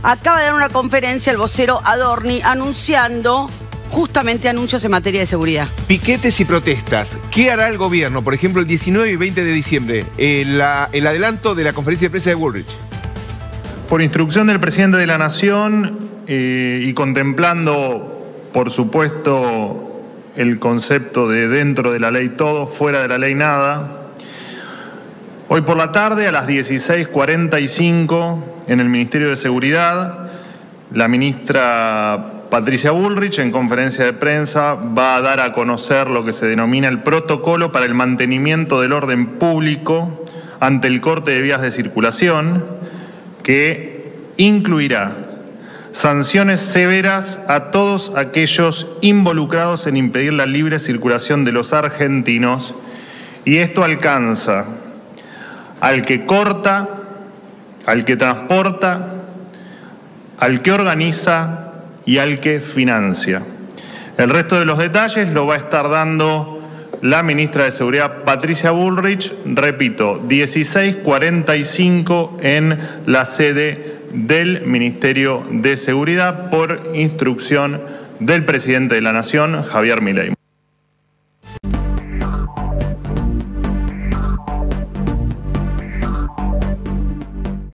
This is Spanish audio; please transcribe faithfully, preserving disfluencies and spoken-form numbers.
acaba de dar una conferencia el vocero Adorni anunciando justamente anuncios en materia de seguridad. Piquetes y protestas. ¿Qué hará el gobierno, por ejemplo, el diecinueve y veinte de diciembre? El, la, el adelanto de la conferencia de prensa de Bullrich. Por instrucción del presidente de la Nación eh, y contemplando, por supuesto, el concepto de dentro de la ley todo, fuera de la ley nada, hoy por la tarde a las dieciséis cuarenta y cinco en el Ministerio de Seguridad, la ministra Patricia Bullrich, en conferencia de prensa, va a dar a conocer lo que se denomina el protocolo para el mantenimiento del orden público ante el corte de vías de circulación, que incluirá sanciones severas a todos aquellos involucrados en impedir la libre circulación de los argentinos, y esto alcanza al que corta, al que transporta, al que organiza y al que financia. El resto de los detalles lo va a estar dando la ministra de Seguridad, Patricia Bullrich, repito, dieciséis cuarenta y cinco en la sede del Ministerio de Seguridad por instrucción del presidente de la Nación, Javier Milei.